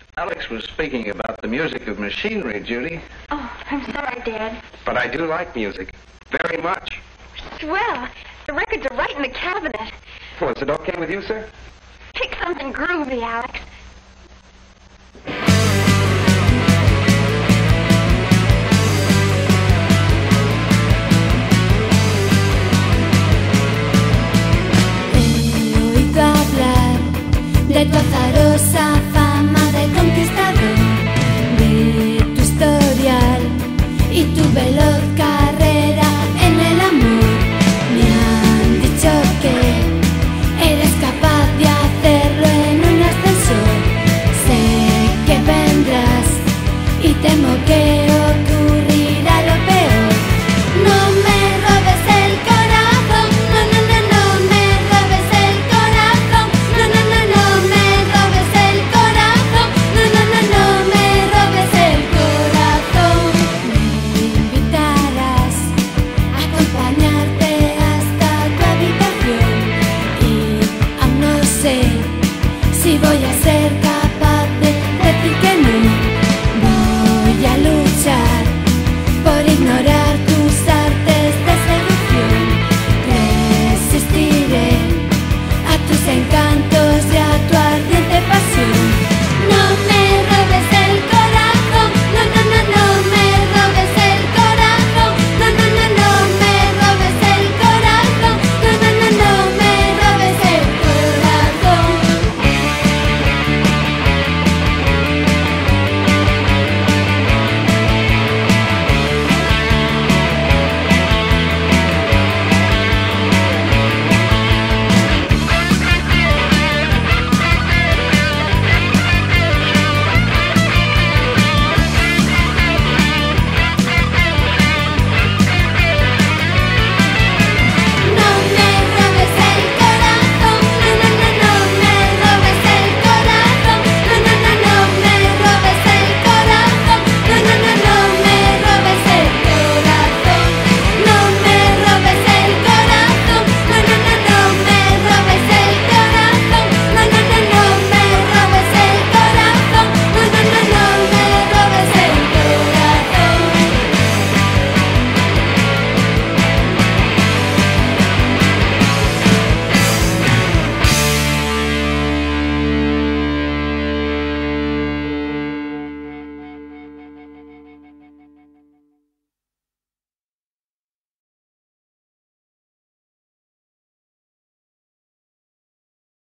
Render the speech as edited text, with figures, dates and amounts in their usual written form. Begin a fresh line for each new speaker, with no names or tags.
Alex was speaking about the music of machinery, Judy.
Oh, I'm sorry, Dad.
But I do like music. Very much.
Swell. The records are right in the cabinet.
Well, is it okay with you, sir?
Pick something groovy, Alex.
He oído hablar de tu azarosa fama de conquistador, de tu historial y tu veloz carrera en el amor. Me han dicho que eres capaz de hacerlo en un ascensor. Sé que vendrás y temo que